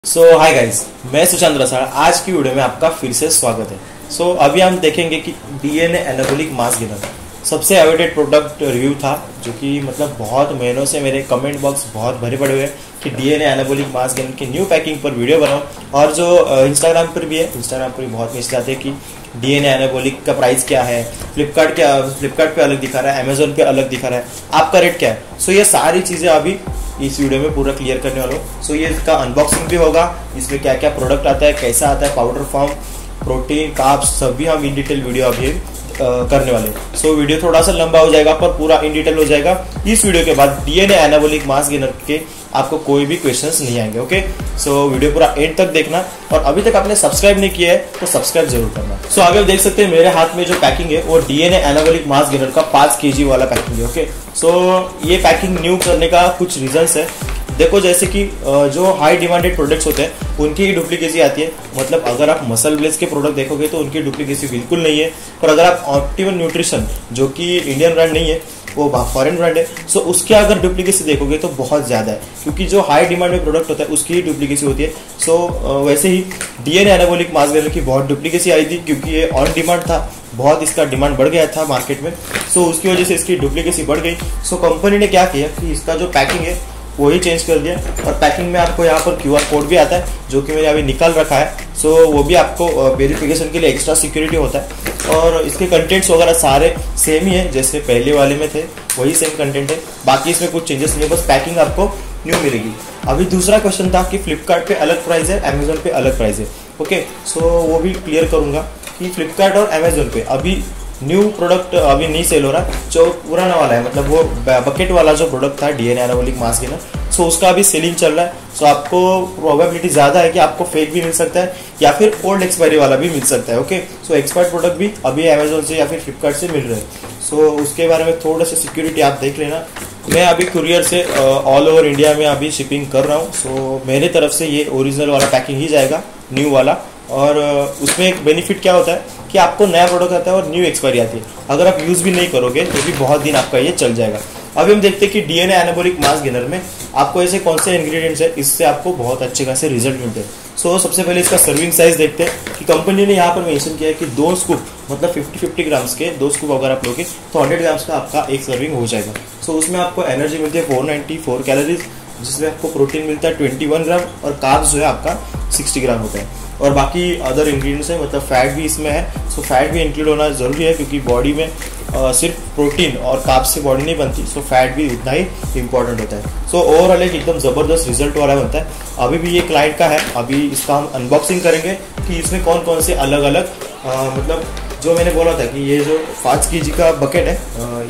Hi guys, मैं सुशांत रसाल। आज की वीडियो में आपका फिर से स्वागत है। अभी हम देखेंगे कि डीएनए एनाबॉलिक मास गेनर सबसे अवेटेड प्रोडक्ट रिव्यू था, जो कि मतलब बहुत महीनों से मेरे कमेंट बॉक्स बहुत भरे पड़े हुए हैं कि डीएनए एनाबॉलिक मास गेनर की न्यू पैकिंग पर वीडियो बनाओ। और जो इंस्टाग्राम पर भी है, इंस्टाग्राम पर भी बहुत मैसेज आते हैं कि डीएनए एनाबॉलिक का प्राइस क्या है, फ्लिपकार्ट पे अलग दिखा रहा है, अमेजोन पे अलग दिखा रहा है, आपका रेट क्या है। ये सारी चीज़ें अभी इस वीडियो में पूरा क्लियर करने वाला हूँ। ये इसका अनबॉक्सिंग भी होगा, इसमें क्या क्या प्रोडक्ट आता है, कैसा आता है, पाउडर फॉर्म, प्रोटीन, कार्ब्स, सभी हम इन डिटेल वीडियो अभी करने वाले हैं। वीडियो थोड़ा सा लंबा हो जाएगा पर पूरा इन डिटेल हो जाएगा। इस वीडियो के बाद डीएनए एनाबॉलिक मास गेनर के आपको कोई भी क्वेश्चंस नहीं आएंगे। ओके, वीडियो पूरा एंड तक देखना, और अभी तक आपने सब्सक्राइब नहीं किया है तो सब्सक्राइब जरूर करना। आगे आप देख सकते हैं मेरे हाथ में जो पैकिंग है वो डीएनए एनाबॉलिक मास गेनर का 5 kg वाला पैकिंग है। ओके, ये पैकिंग न्यू करने का कुछ रीजंस है। देखो, जैसे कि जो हाई डिमांडेड प्रोडक्ट्स होते हैं उनकी ही डुप्लीकेसी आती है। मतलब अगर आप मसल ब्लेज के प्रोडक्ट देखोगे तो उनकी डुप्लीकेसी बिल्कुल नहीं है। पर अगर आप ऑप्टिमल न्यूट्रिशन, जो कि इंडियन ब्रांड नहीं है, वो फॉरेन ब्रांड है, उसके अगर डुप्लीकेसी देखोगे तो बहुत ज़्यादा है, क्योंकि जो हाई डिमांड में प्रोडक्ट होता है उसकी ही डुप्लीकेसी होती है। वैसे ही डीएनए एनाबॉलिक मास गेनर की बहुत डुप्लीकेसी आई थी, क्योंकि ये ऑन डिमांड था, बहुत इसका डिमांड बढ़ गया था मार्केट में। उसकी वजह से इसकी डुप्लीकेसी बढ़ गई। कंपनी ने क्या किया कि इसका जो पैकिंग है वही चेंज कर दिया, और पैकिंग में आपको यहाँ पर QR कोड भी आता है, जो कि मैंने अभी निकाल रखा है। वो भी आपको वेरिफिकेशन के लिए एक्स्ट्रा सिक्योरिटी होता है। और इसके कंटेंट्स वगैरह सारे सेम ही है, जैसे पहले वाले में थे वही सेम कंटेंट है। बाकी इसमें कुछ चेंजेस नहीं है, बस पैकिंग आपको न्यू मिलेगी। अभी दूसरा क्वेश्चन था कि फ्लिपकार्ट पे अलग प्राइस है, अमेजोन पे अलग प्राइस है। ओके, वो भी क्लियर करूंगा कि फ्लिपकार्ट और अमेजोन पे अभी न्यू प्रोडक्ट अभी नहीं सेल हो रहा, जो पुराना वाला है, मतलब वो बकेट वाला जो प्रोडक्ट था डीएनए एनाबॉलिक मास गेनर, उसका अभी सेलिंग चल रहा है। आपको प्रोबेबिलिटी ज़्यादा है कि आपको फेक भी मिल सकता है या फिर ओल्ड एक्सपायरी वाला भी मिल सकता है। ओके, एक्सपायर्ड प्रोडक्ट भी अभी अमेजोन से या फिर फ्लिपकार्ट से मिल रहे हैं। उसके बारे में थोड़ा सा सिक्योरिटी आप देख लेना। मैं अभी कुरियर से ऑल ओवर इंडिया में अभी शिपिंग कर रहा हूँ। मेरे तरफ से ये ओरिजिनल वाला पैकिंग ही जाएगा, न्यू वाला। और उसमें एक बेनिफिट क्या होता है कि आपको नया प्रोडक्ट आता है और न्यू एक्सपायरी आती है। अगर आप यूज़ भी नहीं करोगे तो भी बहुत दिन आपका ये चल जाएगा। अभी हम देखते हैं कि डीएनए एनाबॉलिक मास गेनर में आपको ऐसे कौन से इंग्रेडिएंट्स है, इससे आपको बहुत अच्छे खासे रिजल्ट मिलते हैं। सबसे पहले इसका सर्विंग साइज देखते हैं कि कंपनी ने यहाँ पर मेंशन किया है कि 2 स्कूप, मतलब 50-50 ग्राम्स के 2 स्कूप अगर आप लोगे तो 100 ग्राम्स का आपका एक सर्विंग हो जाएगा। उसमें आपको एनर्जी मिलती है 494 कैलोरीज, जिसमें आपको प्रोटीन मिलता है 21 ग्राम, और कार्ब्स जो है आपका 60 ग्राम होता है। और बाकी अदर इंग्रेडिएंट्स है, मतलब फैट भी इसमें है। फैट भी इंक्लूड होना जरूरी है, क्योंकि बॉडी में सिर्फ प्रोटीन और कार्ब्स से बॉडी नहीं बनती, फैट भी उतना ही इंपॉर्टेंट होता है। ओवरऑल एक एकदम ज़बरदस्त रिजल्ट वाला बनता है। अभी भी ये क्लाइंट का है, अभी इसका हम अनबॉक्सिंग करेंगे कि इसमें कौन कौन से अलग अलग मतलब जो मैंने बोला था कि ये जो 5 kg का बकेट है,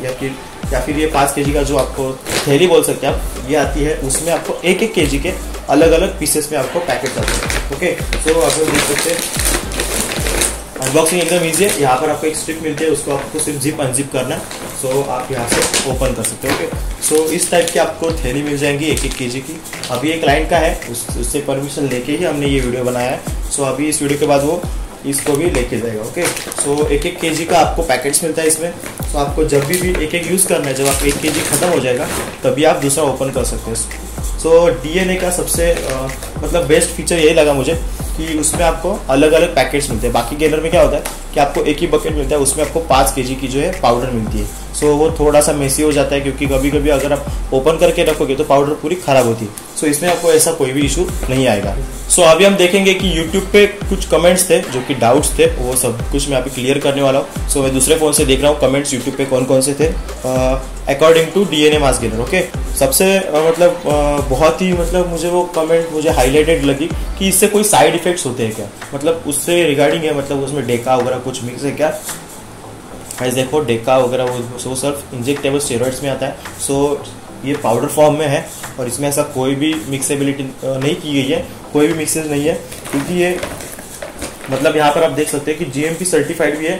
या फिर ये 5 kg का जो आपको थैली बोल सकते हैं आप, ये आती है, उसमें आपको 1-1 kg के अलग अलग पीसेस में आपको पैकेट आते हैं। ओके, आप लोग देख सकते हैं अनबॉक्सिंग एकदम ईजी है। यहाँ पर आपको एक स्ट्रिप मिलती है, उसको आपको सिर्फ जिप अनजिप करना है। आप यहाँ से ओपन कर सकते हो। ओके, इस टाइप की आपको थैली मिल जाएंगी 1-1 kg की। अभी ये क्लाइंट का है, उससे परमिशन लेके ही हमने ये वीडियो बनाया है। अभी इस वीडियो के बाद वो इसको भी लेके जाएगा। ओके, 1-1 kg का आपको पैकेट्स मिलता है इसमें। आपको जब भी 1-1 यूज़ करना है, जब आप 1 kg खत्म हो जाएगा तभी आप दूसरा ओपन कर सकते हैं। डीएनए का सबसे मतलब बेस्ट फीचर यही लगा मुझे कि उसमें आपको अलग अलग पैकेट्स मिलते हैं। बाकी गेनर में क्या होता है कि आपको एक ही बकेट मिलता है, उसमें आपको 5 kg की जो है पाउडर मिलती है। वो थोड़ा सा मेसी हो जाता है, क्योंकि कभी कभी अगर आप ओपन करके रखोगे तो पाउडर पूरी खराब होती है। इसमें आपको ऐसा कोई भी इशू नहीं आएगा। अभी हम देखेंगे कि यूट्यूब पे कुछ कमेंट्स थे जो कि डाउट्स थे, वो सब कुछ मैं अभी क्लियर करने वाला हूँ। मैं दूसरे फ़ोन से देख रहा हूँ कमेंट्स यूट्यूब पे कौन कौन से थे according to DNA mass gainer. Okay, सबसे मतलब बहुत ही मतलब मुझे वो कमेंट मुझे हाईलाइटेड लगी कि इससे कोई साइड इफेक्ट्स होते हैं क्या, मतलब उससे रिगार्डिंग है, मतलब उसमें डेका वगैरह कुछ मिक्स है क्या। देखो, डेका वगैरह वो सिर्फ इंजेक्टेबल स्टेरॉइड्स में आता है। ये पाउडर फॉर्म में है, और इसमें ऐसा कोई भी मिक्सेबिलिटी नहीं की गई है, कोई भी मिक्सेज नहीं है, क्योंकि ये मतलब यहाँ पर आप देख सकते हैं कि GMP सर्टिफाइड भी है।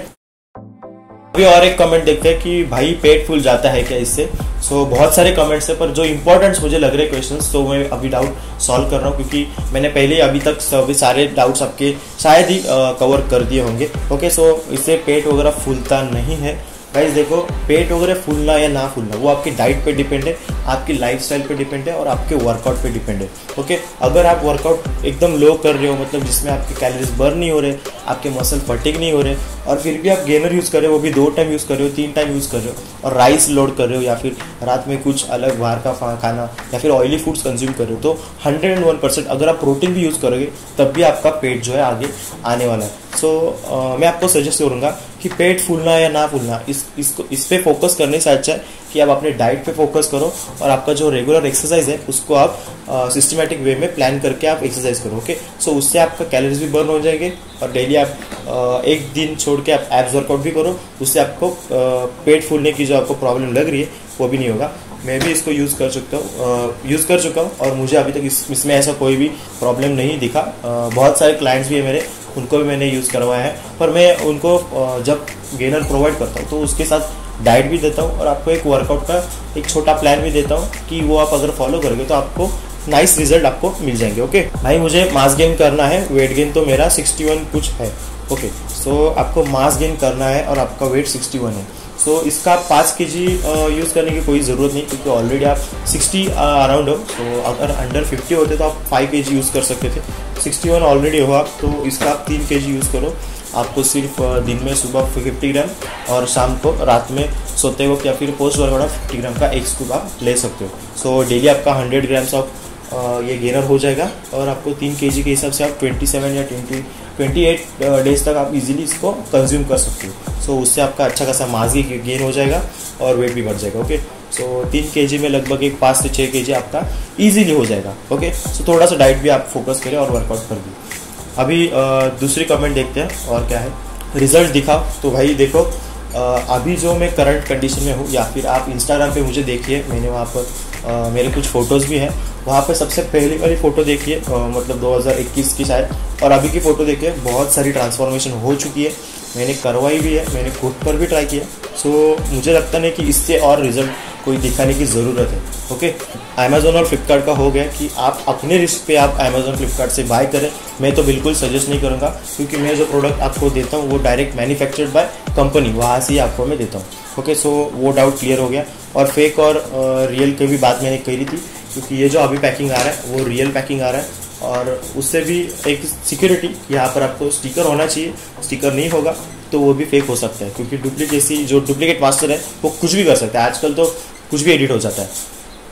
अभी और एक कमेंट देखते हैं कि भाई पेट फूल जाता है क्या इससे। बहुत सारे कमेंट्स है, पर जो इंपॉर्टेंट्स मुझे लग रहे क्वेश्चंस, मैं अभी डाउट सॉल्व कर रहा हूँ, क्योंकि मैंने पहले अभी तक सभी सारे डाउट्स आपके शायद ही कवर कर दिए होंगे। ओके, इससे पेट वगैरह फूलता नहीं है। गाइस देखो, पेट वगैरह फूलना या ना फूलना वो आपकी डाइट पे डिपेंड है, आपकी लाइफस्टाइल पे डिपेंड है और आपके वर्कआउट पे डिपेंड है। ओके, अगर आप वर्कआउट एकदम लो कर रहे हो, मतलब जिसमें आपके कैलोरीज बर्न नहीं हो रहे, आपके मसल फटीग नहीं हो रहे, और फिर भी आप गेनर यूज़ कर रहे हो, वो भी 2 टाइम यूज़ कर रहे हो, 3 टाइम यूज़ कर रहे हो, और राइस लोड कर रहे हो या फिर रात में कुछ अलग बाहर का खाना या फिर ऑयली फूड्स कंज्यूम कर रहे हो, तो 101% अगर आप प्रोटीन भी यूज़ करोगे तब भी आपका पेट जो है आगे आने वाला है। सो मैं आपको सजेस्ट करूँगा कि पेट फूलना या ना फूलना इस पे फोकस करने से अच्छा है कि आप अपने डाइट पे फोकस करो और आपका जो रेगुलर एक्सरसाइज है उसको आप सिस्टमेटिक वे में प्लान करके आप एक्सरसाइज करो। ओके, सो उससे आपका कैलोरीज भी बर्न हो जाएंगे और डेली आप एक दिन छोड़ के आप एब्स वर्कआउट भी करो, उससे आपको पेट फूलने की जो आपको प्रॉब्लम लग रही है वो भी नहीं होगा। मैं भी इसको यूज़ कर चुका हूँ और मुझे अभी तक इसमें ऐसा कोई भी प्रॉब्लम नहीं दिखा। बहुत सारे क्लाइंट्स भी है मेरे, उनको भी मैंने यूज़ करवाया है, पर मैं उनको जब गेनर प्रोवाइड करता हूँ तो उसके साथ डाइट भी देता हूँ और आपको एक वर्कआउट का एक छोटा प्लान भी देता हूँ कि वो आप अगर फॉलो करोगे तो आपको नाइस रिजल्ट आपको मिल जाएंगे। ओके भाई, मुझे मास गेन करना है, वेट गेन तो मेरा 61 कुछ है। ओके, सो आपको मास गेन करना है और आपका वेट 61 है। सो इसका 5 kg यूज़ करने की कोई ज़रूरत नहीं, क्योंकि ऑलरेडी आप 60 अराउंड हो। तो अगर अंडर 50 होते तो आप 5 kg यूज़ कर सकते थे, 61 ऑलरेडी हो आप, तो इसका आप 3 kg यूज़ करो। आपको सिर्फ दिन में सुबह 50 ग्राम और शाम को रात में सोते वक्त या फिर पोस्ट वर्कआउट 50 ग्राम का एक स्कूप आप ले सकते हो। सो डेली आपका 100 ग्राम्स ऑफ ये गेनर हो जाएगा और आपको 3 kg के हिसाब से आप 27 या 28 डेज तक आप इजीली इसको कंज्यूम कर सकते हो। सो उससे आपका अच्छा खासा मास गेन हो जाएगा और वेट भी बढ़ जाएगा। ओके, सो 3 kg में लगभग एक 5 से 6 kg आपका इजीली हो जाएगा। ओके, सो थोड़ा सा डाइट भी आप फोकस करें और वर्कआउट पर भी। अभी दूसरी कमेंट देखते हैं और क्या है, रिजल्ट दिखाओ। तो भाई देखो, अभी जो मैं करंट कंडीशन में हूँ, या फिर आप इंस्टाग्राम पे मुझे देखिए, मैंने वहाँ पर मेरे कुछ फ़ोटोज़ भी हैं, वहाँ पे सबसे पहली वाली फ़ोटो देखिए, मतलब 2021 की शायद, और अभी की फ़ोटो देखिए, बहुत सारी ट्रांसफॉर्मेशन हो चुकी है, मैंने करवाई भी है, मैंने खुद पर भी ट्राई किया। सो मुझे लगता नहीं कि इससे और रिजल्ट कोई दिखाने की ज़रूरत है। ओके, अमेज़ॉन और फ्लिपकार्ट का हो गया कि आप अपने रिस्क पे आप अमेज़ॉन फ्लिपकार्ट से बाय करें। मैं तो बिल्कुल सजेस्ट नहीं करूँगा, क्योंकि मैं जो प्रोडक्ट आपको देता हूँ वो डायरेक्ट मैन्युफैक्चर्ड बाय कंपनी, वहाँ से ही आपको मैं देता हूँ। ओके, सो वो डाउट क्लियर हो गया। और फेक और रियल की भी बात मैंने कही थी, क्योंकि ये जो अभी पैकिंग आ रहा है वो रियल पैकिंग आ रहा है, और उससे भी एक सिक्योरिटी, यहाँ पर आपको स्टिकर होना चाहिए, स्टिकर नहीं होगा तो वो भी फेक हो सकता है, क्योंकि डुप्लीकेट मास्टर है वो कुछ भी कर सकता है, आजकल तो कुछ भी एडिट हो जाता है।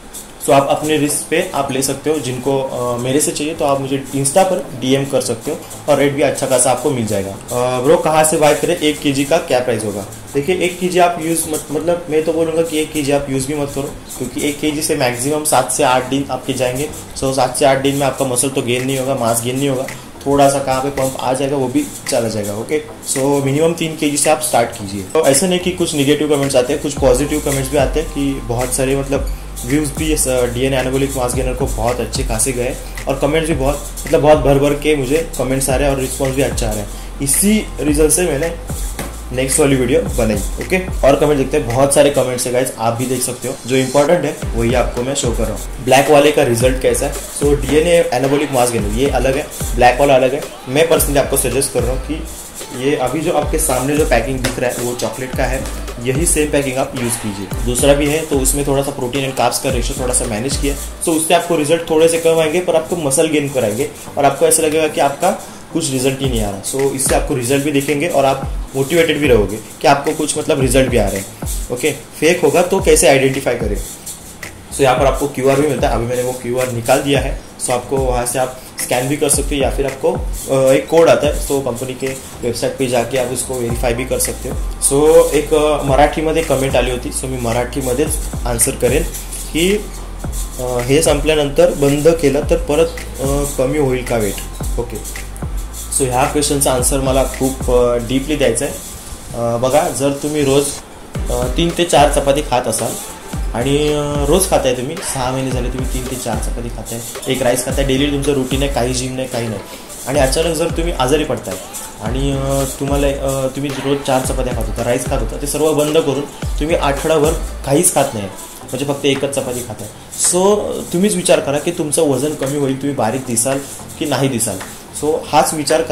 सो आप अपने रिस्क पे आप ले सकते हो। जिनको मेरे से चाहिए तो आप मुझे इंस्टा पर डीएम कर सकते हो और रेट भी अच्छा खासा आपको मिल जाएगा। ब्रो कहाँ से बाय करें, 1 kg का क्या प्राइस होगा? देखिए 1 kg आप यूज़ मतलब मैं तो बोलूँगा कि 1 kg आप यूज़ भी मत करो, क्योंकि 1 kg से मैक्सिमम 7 से 8 दिन आपके जाएंगे। सो 7 से 8 दिन में आपका मसल तो गेन नहीं होगा, मास गेन नहीं होगा, थोड़ा सा कहाँ पे पंप आ जाएगा वो भी चला जाएगा। ओके, सो मिनिमम 3 kg से आप स्टार्ट कीजिए। तो ऐसा नहीं कि कुछ निगेटिव कमेंट्स आते हैं, कुछ पॉजिटिव कमेंट्स भी आते हैं कि बहुत सारे मतलब व्यूज़ भी डीएन एनाबॉलिक मास गेनर को बहुत अच्छे खासे गए, और कमेंट्स भी बहुत भर भर के मुझे कमेंट्स आ रहे हैं और रिस्पॉन्स भी अच्छा आ रहा है। इसी रीज़न से मैंने नेक्स्ट वाली वीडियो बनाई। ओके, और कमेंट देखते हैं, बहुत सारे कमेंट्स है गाइस, आप भी देख सकते हो। जो इंपॉर्टेंट है वही आपको मैं शो कर रहा हूँ। ब्लैक वाले का रिजल्ट कैसा है? So DNA anabolic mass gainer ये अलग है, ब्लैक वाला अलग है। मैं पर्सनली आपको सजेस्ट कर रहा हूँ कि ये अभी जो आपके सामने जो पैकिंग दिख रहा है वो चॉकलेट का है, यही सेम पैकिंग आप यूज़ कीजिए। दूसरा भी है तो उसमें थोड़ा सा प्रोटीन एंड कार्ब्स का रेशियो थोड़ा सा मैनेज किया, तो उससे आपको रिजल्ट थोड़े से कम आएंगे, पर आपको मसल गेन कराएंगे और आपको ऐसा लगेगा कि आपका कुछ रिजल्ट ही नहीं आ रहा। सो इससे आपको रिजल्ट भी दिखेंगे और आप मोटिवेटेड भी रहोगे कि आपको कुछ मतलब रिजल्ट भी आ रहे हैं। ओके, फेक होगा तो कैसे आइडेंटिफाई करें? सो यहाँ पर आपको QR भी मिलता है, अभी मैंने वो QR निकाल दिया है। सो आपको वहाँ से आप स्कैन भी कर सकते हो, या फिर आपको एक कोड आता है, सो कंपनी के वेबसाईट पे जाके आप उसको व्हेरीफाय भी कर सकते हो। सो एक मराठीमध्ये कमेंट आली होती, सो मी मराठीमध्येच आन्सर करेन की हे संपल्यानंतर बंद केलं तर परत कमी होईल का वेट? ओके, सो ह्या क्वेश्चनचा आन्सर मला खूप डीपली द्यायचा आहे। बघा, जर तुम्ही रोज 3 ते 4 चपाती खात असाल आणि रोज खाताय, तुम्ही 6 महिने झाले तुम्ही 3 ते 4 चपाती खाताय, एक राईस खाताय, डेली तुमचं रुटीन आहे, काही जिम नाही, काही नाही, आणि अचानक जर तुम्ही आजारी पडताय आणि तुम्ही रोज 4 चपात्या खात होता, राईस खात होता, ते सर्व बंद करून तुम्ही आठवडाभर काहीच खात नाही, म्हणजे फक्त एकच चपाती खाताय। सो तुम्हीच विचार करा की तुमचं वजन कमी होईल, तुम्ही बारीक दिसाल की नाही दिसाल। सो हाच विचार करा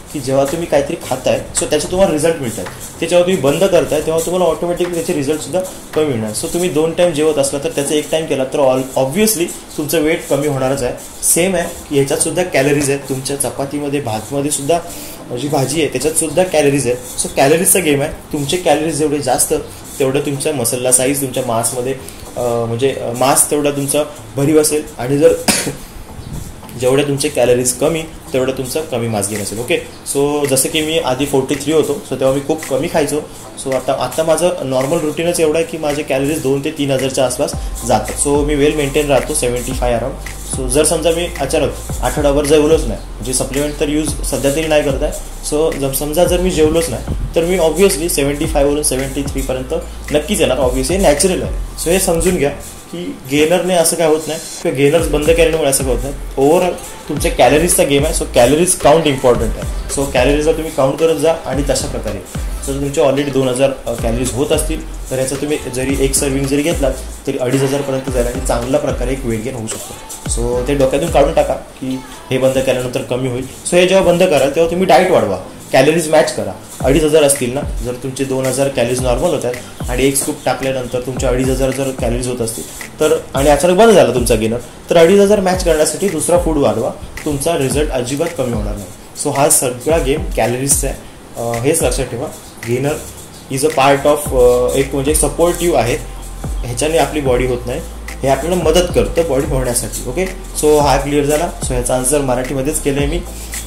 की जेव्हा तुम्ही काहीतरी खाताय सो त्याचे तुम्हाला रिझल्ट मिळतात, ते जेव्हा तुम्ही बंद करताय तेव्हा तुम्हाला ऑटोमॅटिकली त्याचे रिझल्टसुद्धा कमी मिळणार. सो तुम्ही 2 टाईम जेवत असला तर त्याचा 1 टाईम केला तर ऑब्व्हियसली तुमचं वेट कमी होणारच आहे. सेम आहे की ह्याच्यातसुद्धा कॅलरीज आहेत, तुमच्या चपातीमध्ये भातमध्ये सुद्धा जी भाजी आहे त्याच्यातसुद्धा कॅलरीज आहेत. सो कॅलरीजचा गेम आहे. तुमचे कॅलरीज जेवढे जास्त तेवढं तुमच्या मसलला साईज, तुमच्या मासमध्ये म्हणजे मास तेवढा तुमचा भरीव असेल, आणि जर जेवढे तुमचे कॅलरीज कमी तेवढं तुमचं कमी मास गेन असेल. ओके, सो जसं की मी आधी 43 होतो, सो तेव्हा मी खूप कमी खायचो. सो आता माझं नॉर्मल रुटीनच एवढं आहे की माझे कॅलरीज 2 ते 3,000च्या आसपास जातात. सो मी वेल मेंटेन राहतो 75 अराउंड. सो जर समजा मी अचानक आठवडाभर जेवलोच नाही, म्हणजे सप्लिमेंट तर यूज सध्या तरी नाही करत आहे, सो समजा जर मी जेवलोच नाही तर मी ऑब्व्हियसली 75 वरून 73पर्यंत नक्कीच येणार. ऑब्व्हियसली नॅचरल आहे. सो हे समजून घ्या की गेनरने असं काय होत नाही किंवा गेनर्स बंद केल्यामुळे असं काय होत नाही. ओव्हरऑल तुमच्या कॅलरीजचा गेम आहे. सो कॅलरीज काउंट इम्पॉर्टंट आहे. सो कॅलरीजला तुम्ही काउंट करत जा, आणि तशा प्रकारे जर तुमचे ऑलरेडी 2,000 कॅलरीज होत असतील तर याचा तुम्ही जरी एक सर्विंग जरी घेतलात तरी 2,500पर्यंत जाईल, आणि चांगल्या प्रकारे एक वेट गेन होऊ शकतो. सो ते डोक्यातून काढून टाका की हे बंद केल्यानंतर कमी होईल. सो हे जेव्हा बंद कराल तेव्हा तुम्ही डाएट वाढवा, कॅलरीज मॅच करा. 2,500 असतील ना, जर तुमचे 2,000 कॅलरीज नॉर्मल होतात आणि एक स्कूप टाकल्यानंतर तुमच्या 2,500 जर कॅलरीज होत असतील तर, आणि अचानक बंद झाला तुमचा गेनर, तर 2,500 मॅच करण्यासाठी दुसरा फूड वाढवा, तुमचा रिझल्ट अजिबात कमी होणार नाही. सो हा सगळा गेम कॅलरीजचा आहे. हेच लक्षात ठेवा. Gainer is a part of एक म्हणजे सपोर्टिव्ह आहे, ह्याच्याने आपली बॉडी होत नाही, हे आपल्याला मदत करतं बॉडी होण्यासाठी. ओके, सो हा क्लिअर झाला. सो ह्याचा आन्सर मराठीमध्येच केलं आहे मी,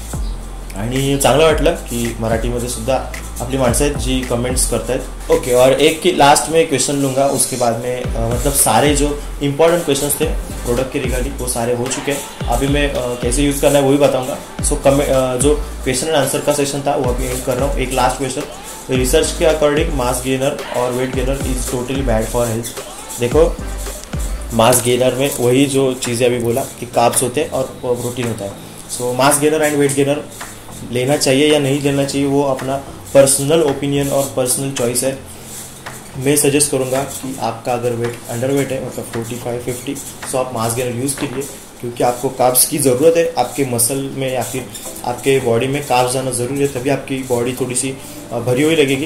आणि चांगलं वाटलं की मराठीमध्ये सुद्धा आपली माणसं आहेत जी कमेंट्स करता आहेत. ओके, और एक लास्ट में क्वेश्चन लूँगा, उसके बाद में मतलब सारे जो इम्पोर्टेंट क्वेश्चंस थे प्रोडक्ट के रिगार्डिंग वो सारे हो चुके हैं. अभी मैं कैसे यूज़ करना है वो भी बताऊंगा. सो जो क्वेश्चन एंड आंसर का सेशन था वो अभी एंड कर रहा हूँ. एक लास्ट क्वेश्चन, रिसर्च के अकॉर्डिंग मास गेनर और weight gainer is totally bad for health. देखो, मास गेनर में वही जो चीज़ें अभी बोला कि कार्ब्स होते हैं और प्रोटीन होता है. So mass gainer and weight gainer लेना चाहिए या नहीं लेना चाहिए वो अपना पर्सनल ओपिनियन और पर्सनल चॉइस है. मैं सजेस्ट करूँगा कि आपका अगर वेट अंडर वेट है, मतलब 45-50, सो आप मास गेनर यूज़ कीजिए, क्योंकि आपको कार्ब्स की ज़रूरत है आपके मसल में या फिर आपके बॉडी में. कार्ब्स जाना ज़रूरी है, तभी आपकी बॉडी थोड़ी सी भरी हुई लगेगी.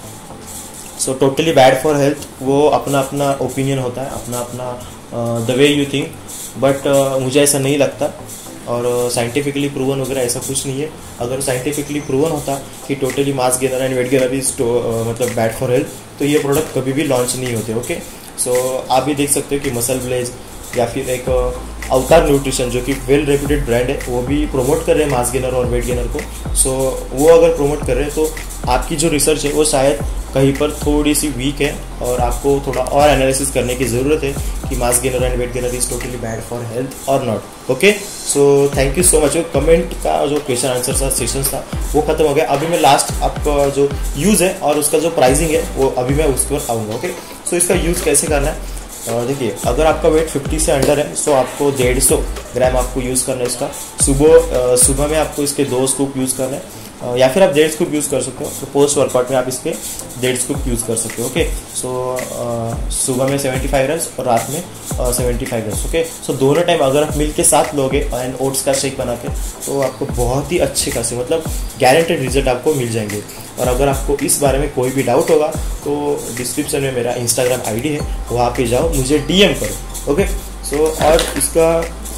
So totally bad for health, वो अपना अपना ओपिनियन होता है, अपना अपना the way you think, but मुझे ऐसा नहीं लगता. और साइंटिफिकली प्रूवन वगैरह ऐसा कुछ नहीं है. अगर साइंटिफिकली प्रूवन होता कि totally mass gainer and weight gainer is मतलब बैड फॉर हेल्थ, तो ये प्रोडक्ट कभी भी लॉन्च नहीं होते. ओके, सो आप भी देख सकते हो कि मसल ब्लेज या फिर एक अवतार न्यूट्रिशन जो कि वेल रेप्यूटेड ब्रांड है, वो भी प्रमोट कर रहे हैं मास गेनर और वेट गेनर को. सो वो अगर प्रमोट कर रहे हैं तो आपकी जो रिसर्च है वो शायद कहीं पर थोड़ी सी वीक है, और आपको थोड़ा और एनालिसिस करने की ज़रूरत है कि mass gainer and weight gainer is totally bad for health और not. Okay, so thank you so much. Comment का जो क्वेश्चन आंसर का सेशन था वो खत्म हो गया. अभी मैं लास्ट आपका जो यूज़ है और उसका जो प्राइसिंग है वो अभी मैं उस पर आऊँगा. ओके, सो इसका यूज़ कैसे करना है. देखिए, अगर आपका वेट 50 से अंडर है सो आपको 150 ग्राम आपको यूज़ करना है इसका. सुबह में आपको इसके 2 स्कूप यूज़ करना है, या फिर आप 1.5 स्कूप यूज़ कर सकते हो. तो पोस्ट वर्कआउट में आप इसके 1.5 स्कूप यूज़ कर सकते हो. ओके, सो सुबह में 75 ग्राम्स और रात में 75 ग्राम्स. ओके, सो दोनों टाइम अगर आप मिल्क के साथ लोगे एंड ओट्स का शेक बना के, तो आपको बहुत ही अच्छे खासे मतलब गारंटेड रिजल्ट आपको मिल जाएंगे. और अगर आपको इस बारे में कोई भी डाउट होगा तो डिस्क्रिप्शन में मेरा इंस्टाग्राम आईडी है, वहाँ पे जाओ, मुझे डीएम करो. ओके, सो और इसका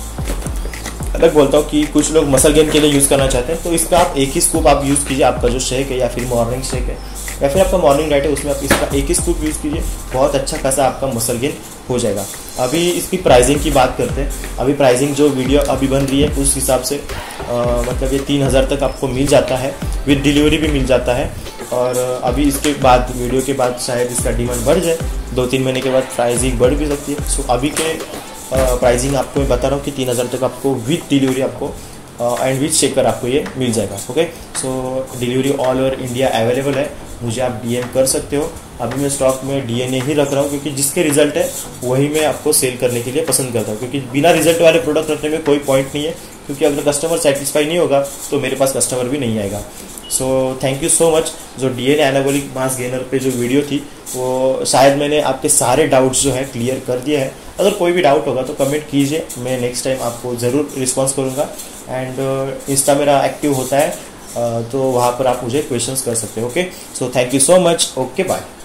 अलग बोलता हूँ कि कुछ लोग मसल गेन के लिए यूज़ करना चाहते हैं, तो इसका आप एक ही स्कूप आप यूज़ कीजिए. आपका जो शेक है या फिर मॉर्निंग शेक है या फिर आपका मॉर्निंग डाइट है, उसमें आप इसका एक ही स्कूप यूज़ कीजिए. बहुत अच्छा खासा आपका मसल गेन हो जाएगा. अभी इसकी प्राइसिंग की बात करते हैं. अभी प्राइसिंग जो वीडियो अभी बन रही है उस हिसाब से मतलब ये 3,000 तक आपको मिल जाता है, विद डिलीवरी भी मिल जाता है. और अभी इसके बाद वीडियो के बाद शायद इसका डिमांड बढ़ जाए, 2-3 महीने के बाद प्राइसिंग बढ़ भी सकती है. सो अभी के प्राइसिंग आपको मैं बता रहा हूँ कि 3,000 तक आपको विद डिलीवरी आपको एंड विद शेकर आपको ये मिल जाएगा. Okay, so delivery all over India available है. मुझे आप डीएम कर सकते हो. अभी मैं स्टॉक में डीएनए ही रख रहा हूँ, क्योंकि जिसके रिजल्ट है वही मैं आपको सेल करने के लिए पसंद करता हूँ, क्योंकि बिना रिजल्ट वाले प्रोडक्ट रखने में कोई पॉइंट नहीं है, क्योंकि अगर कस्टमर सेटिस्फाई नहीं होगा तो मेरे पास कस्टमर भी नहीं आएगा. So thank you so much. जो डीएनए एनाबॉलिक मास गेनर पे जो वीडियो थी वो शायद मैंने आपके सारे डाउट्स जो है क्लियर कर दिया है. अगर कोई भी डाउट होगा तो कमेंट कीजिए, मैं नेक्स्ट टाइम आपको ज़रूर रिस्पॉन्स करूँगा. एंड इंस्टा मेरा एक्टिव होता है तो वहाँ पर आप मुझे क्वेश्चंस कर सकते हो। Okay, so thank you so much. Okay, bye.